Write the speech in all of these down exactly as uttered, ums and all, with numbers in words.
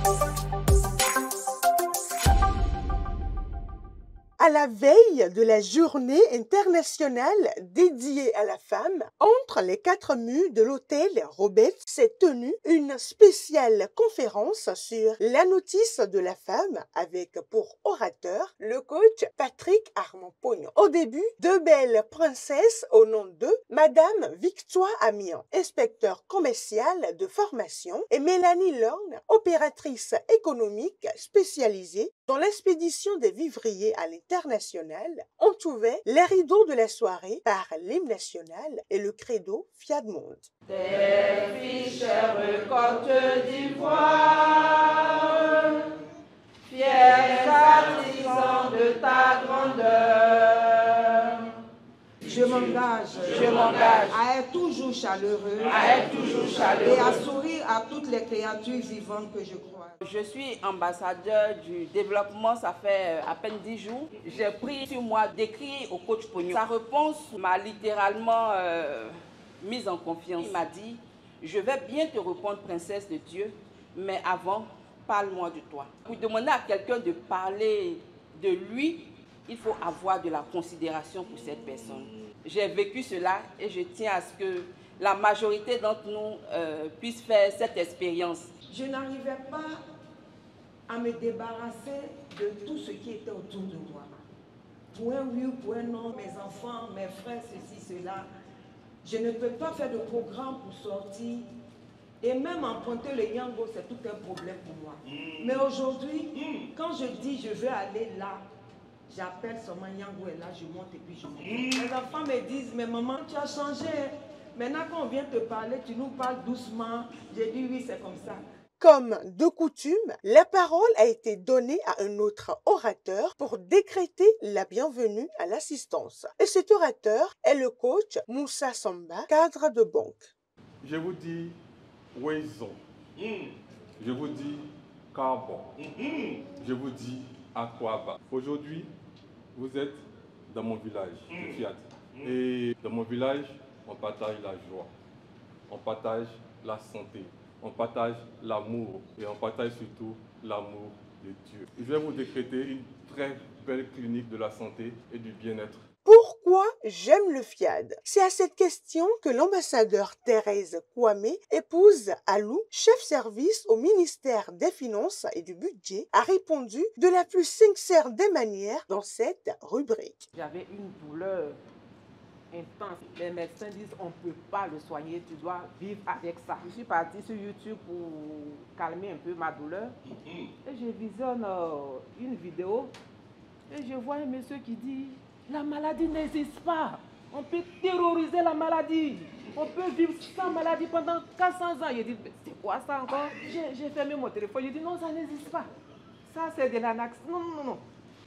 À la veille de la journée internationale dédiée à la femme, entre les quatre murs de l'hôtel Robert s'est tenue une spéciale conférence sur la notice de la femme avec pour orateur le coach Patrick Armand-Pognon. Au début, deux belles princesses au nom de Madame Victoire Amian, inspecteur commercial de formation, et Mélanie Lorne, opératrice économique spécialisée dans l'expédition des vivriers à l'international, ont ouvert les rideaux de la soirée par l'hymne national et le credo Fiat Monde. Tes fichères récoltes d'ivoire, fiers artisans de ta grandeur. Je m'engage, je m'engage à être toujours chaleureux, à être toujours chaleureux et à sourire à toutes les créatures vivantes que je crois. Je suis ambassadeur du développement, ça fait à peine dix jours. J'ai pris sur moi d'écrire au coach Pognon. Sa réponse m'a littéralement euh, mise en confiance. Il m'a dit, je vais bien te répondre, princesse de Dieu, mais avant, parle-moi de toi. Pour demander à quelqu'un de parler de lui, il faut avoir de la considération pour cette personne. J'ai vécu cela et je tiens à ce que la majorité d'entre nous euh, puisse faire cette expérience. Je n'arrivais pas à me débarrasser de tout ce qui était autour de moi. Pour un oui ou pour un non, mes enfants, mes frères, ceci, cela. Je ne peux pas faire de programme pour sortir. Et même emprunter le Yango, c'est tout un problème pour moi. Mais aujourd'hui, quand je dis je veux aller là, j'appelle seulement Yango et là, je monte et puis je monte. Les enfants me disent, mais maman, tu as changé. Maintenant, quand on vient te parler, tu nous parles doucement. J'ai dit oui, c'est comme ça. Comme de coutume, la parole a été donnée à un autre orateur pour décréter la bienvenue à l'assistance. Et cet orateur est le coach Moussa Samba, cadre de banque. Je vous dis Wezo. Je vous dis Carbon. Je vous dis Aquaba. Aujourd'hui, vous êtes dans mon village, de Fiat. Et dans mon village, on partage la joie, on partage la santé, on partage l'amour et on partage surtout l'amour de Dieu. Je vais vous décréter une très belle clinique de la santé et du bien-être. Pourquoi j'aime le Fiat? C'est à cette question que l'ambassadeur Thérèse Kwame, épouse Alou, chef service au ministère des Finances et du Budget, a répondu de la plus sincère des manières dans cette rubrique. J'avais une douleur intense. Les médecins disent on ne peut pas le soigner, tu dois vivre avec ça. Je suis partie sur YouTube pour calmer un peu ma douleur et je visionne euh, une vidéo et je vois un monsieur qui dit la maladie n'existe pas. On peut terroriser la maladie. On peut vivre sans maladie pendant quatre cents ans. Je dis, c'est quoi ça encore? J'ai fermé mon téléphone. Je dis, non, ça n'existe pas. Ça, c'est de l'anax. Non, non, non.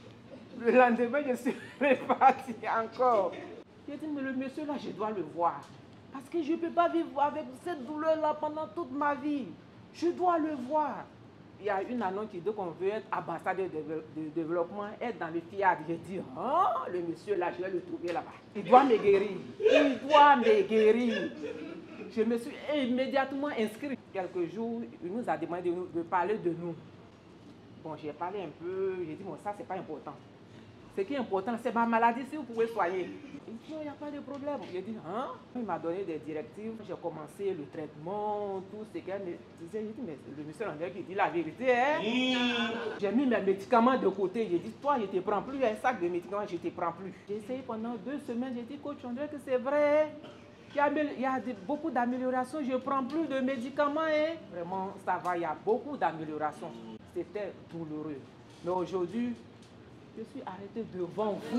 Le lendemain, je suis repartie encore. J'ai dit, mais le monsieur là, je dois le voir. Parce que je ne peux pas vivre avec cette douleur-là pendant toute ma vie. Je dois le voir. Il y a une annonce qui dit qu'on veut être ambassadeur de, de développement, être dans le Fiat. J'ai dit, oh, le monsieur là, je vais le trouver là-bas. Il doit me guérir. Il doit me guérir. Je me suis immédiatement inscrit. Quelques jours, il nous a demandé de, de parler de nous. Bon, j'ai parlé un peu, j'ai dit, bon, ça, c'est pas important. Ce qui est important, c'est ma maladie, si vous pouvez soigner. Il dit, non, il n'y a pas de problème. J'ai dit, hein? Il m'a donné des directives. J'ai commencé le traitement, tout ce qu'elle me disait. J'ai dit, mais le monsieur André qui dit la vérité, hein? Mmh. J'ai mis mes médicaments de côté. J'ai dit, toi, je ne te prends plus un sac de médicaments, je ne te prends plus. J'ai essayé pendant deux semaines. J'ai dit, coach André, que c'est vrai. Il y a, il y a de, beaucoup d'améliorations. Je ne prends plus de médicaments. Hein? Vraiment, ça va. Il y a beaucoup d'améliorations. C'était douloureux. Mais aujourd'hui, je suis arrêtée devant vous.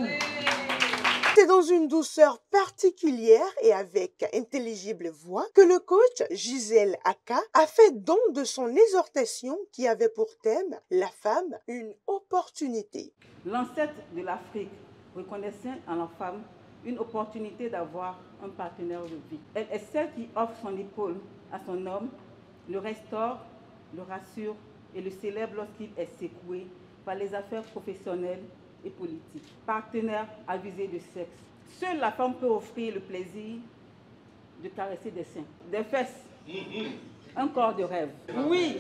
C'est dans une douceur particulière et avec intelligible voix que le coach Gisèle Aka a fait don de son exhortation qui avait pour thème « La femme, une opportunité ». L'ancêtre de l'Afrique reconnaissait en la femme une opportunité d'avoir un partenaire de vie. Elle est celle qui offre son épaule à son homme, le restaure, le rassure et le célèbre lorsqu'il est secoué par les affaires professionnelles et politiques. Partenaire avisé de sexe. Seule la femme peut offrir le plaisir de caresser des seins, des fesses, un corps de rêve. Oui,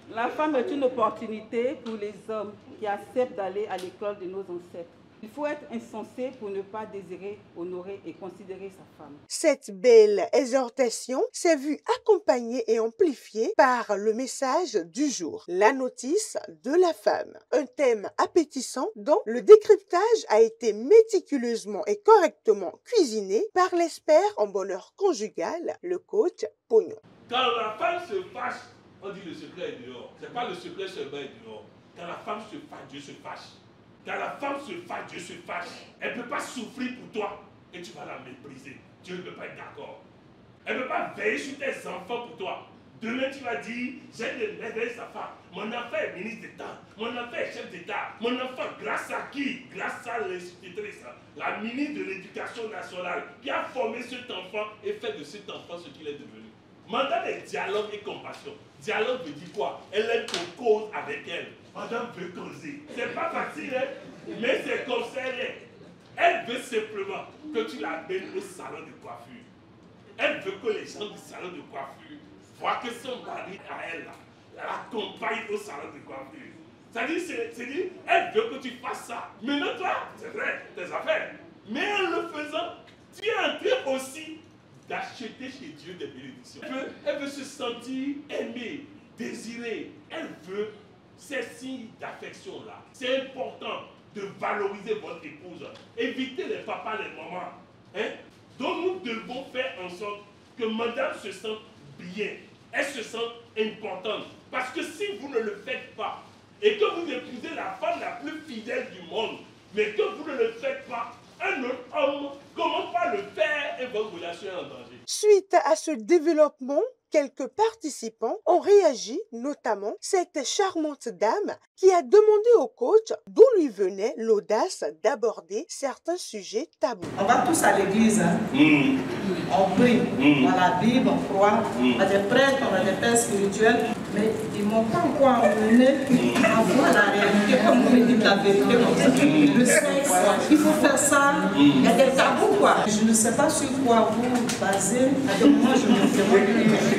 La femme est une opportunité pour les hommes qui acceptent d'aller à l'école de nos ancêtres. Il faut être insensé pour ne pas désirer honorer et considérer sa femme. Cette belle exhortation s'est vue accompagnée et amplifiée par le message du jour, la notice de la femme. Un thème appétissant dont le décryptage a été méticuleusement et correctement cuisiné par l'expert en bonheur conjugal, le coach Pognon. Quand la femme se fâche, on dit le secret est dehors. Ce n'est pas le secret seulement est dehors. Quand la femme se fâche, Dieu se fâche. Quand la femme se fâche, Dieu se fâche. Elle ne peut pas souffrir pour toi et tu vas la mépriser. Dieu ne peut pas être d'accord. Elle ne peut pas veiller sur tes enfants pour toi. Demain, tu vas dire, j'ai de sa femme. Mon enfant est ministre d'État. Mon enfant est chef d'État. Mon enfant, grâce à qui? Grâce à l'institutrice, la ministre de l'Éducation nationale, qui a formé cet enfant et fait de cet enfant ce qu'il est devenu. Mandat de dialogue et compassion. Dialogue veut dire quoi? Elle aime qu'on cause avec elle. Madame veut causer. C'est pas facile, hein? Mais c'est comme ça elle est. Elle veut simplement que tu l'amènes au salon de coiffure. Elle veut que les gens du salon de coiffure voient que son mari à elle, l'accompagne au salon de coiffure. C'est-à-dire, c'est-à-dire, elle veut que tu fasses ça. Maintenant, toi, c'est vrai, tes affaires. Mais en le faisant, tu es en train aussi d'acheter chez Dieu des bénédictions. Elle veut, elle veut se sentir aimée, désirée. Elle veut ces signes d'affection-là. C'est important de valoriser votre épouse. Évitez les papas, les mamans. Hein? Donc nous devons faire en sorte que madame se sente bien. Elle se sente importante. Parce que si vous ne le faites pas, et que vous épousez la femme la plus fidèle du monde, mais que vous ne le faites pas, un autre homme commence par le faire et votre relation est en danger. Suite à ce développement, quelques participants ont réagi, notamment cette charmante dame qui a demandé au coach d'où lui venait l'audace d'aborder certains sujets tabous. On va tous à l'église, hein? Mmh. On prie, mmh. on a la Bible, on croit, mmh. on a des prêtres, on a des pères spirituels, mais ils ne m'ont pas encore amené à voir la réalité, comme vous me dites la vérité comme ça. Mmh. Le sexe, il faut faire ça, il y a des tabous quoi. Je ne sais pas sur quoi vous basez, à des moments je me demande.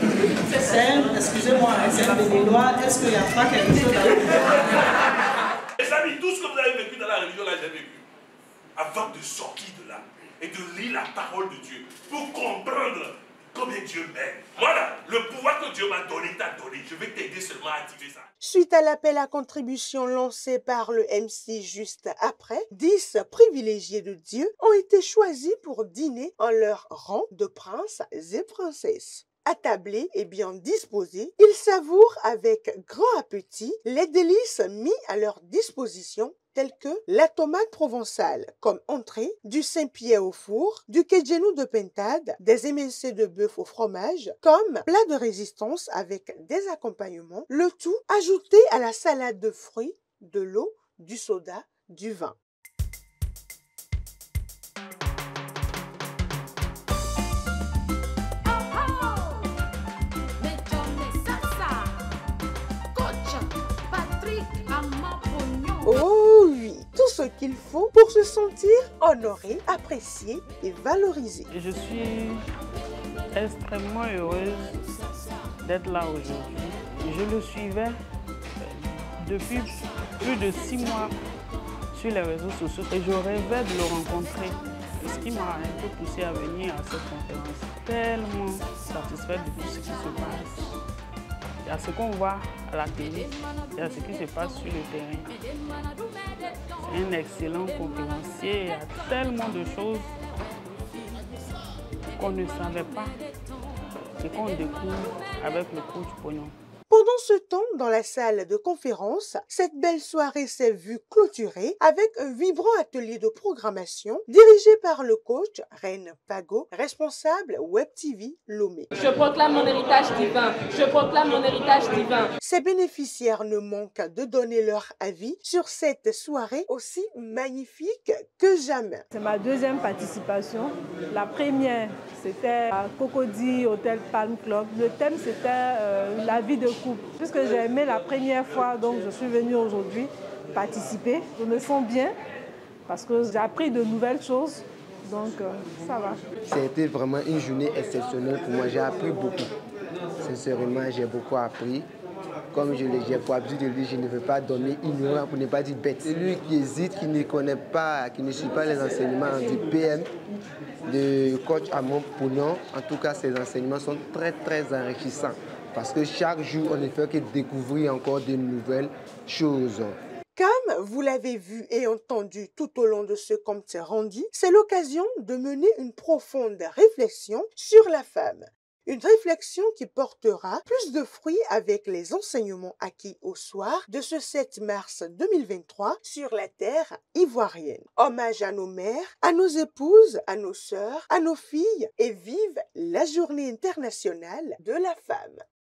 Excusez-moi, c'est un béninois, est-ce qu'il n'y a pas quelque chose à dire? Les amis, tout ce que vous avez vécu dans la religion, là, j'ai vécu. Avant de sortir de là et de lire la parole de Dieu pour comprendre combien Dieu m'aime. Voilà, le pouvoir que Dieu m'a donné, t'a donné. Je vais t'aider seulement à activer ça. Suite à l'appel à contribution lancé par le M C juste après, dix privilégiés de Dieu ont été choisis pour dîner en leur rang de princes et princesses. Attablés et bien disposés, ils savourent avec grand appétit les délices mis à leur disposition tels que la tomate provençale comme entrée, du Saint-Pierre au four, du quejenou de pintade, des émincés de bœuf au fromage, comme plat de résistance avec des accompagnements, le tout ajouté à la salade de fruits, de l'eau, du soda, du vin. Oh oui, tout ce qu'il faut pour se sentir honoré, apprécié et valorisé. Je suis extrêmement heureuse d'être là aujourd'hui. Je le suivais depuis plus de six mois sur les réseaux sociaux et je rêvais de le rencontrer. Ce qui m'a un peu poussé à venir à cette conférence. Tellement satisfaite de tout ce qui se passe. Il y a ce qu'on voit à la télé, il y a ce qui se passe sur le terrain. C'est un excellent conférencier, il y a tellement de choses qu'on ne savait pas et qu'on découvre avec le coach Pognon. Pendant ce temps, dans la salle de conférence, cette belle soirée s'est vue clôturée avec un vibrant atelier de programmation dirigé par le coach Reine Pago, responsable Web T V Lomé. Je proclame mon héritage divin. Je proclame mon héritage divin. Ces bénéficiaires ne manquent de donner leur avis sur cette soirée aussi magnifique que jamais. C'est ma deuxième participation. La première, c'était à Cocody Hotel Palm Club. Le thème, c'était euh, la vie de couple. Puisque j'ai aimé la première fois, donc je suis venue aujourd'hui participer. Je me sens bien parce que j'ai appris de nouvelles choses, donc euh, ça va. C'était vraiment une journée exceptionnelle pour moi. J'ai appris beaucoup. Sincèrement, j'ai beaucoup appris. comme je l'ai j'ai pour habitude de dire, je ne veux pas dormir ignorant pour ne pas dire bête. Celui qui hésite, qui ne connaît pas, qui ne suit pas les enseignements du P M, de coach Amon Pounon, en tout cas, ces enseignements sont très, très enrichissants. Parce que chaque jour, on ne fait que découvrir encore de nouvelles choses. Comme vous l'avez vu et entendu tout au long de ce compte rendu, c'est l'occasion de mener une profonde réflexion sur la femme. Une réflexion qui portera plus de fruits avec les enseignements acquis au soir de ce sept mars deux mille vingt-trois sur la terre ivoirienne. Hommage à nos mères, à nos épouses, à nos sœurs, à nos filles et vive la journée internationale de la femme.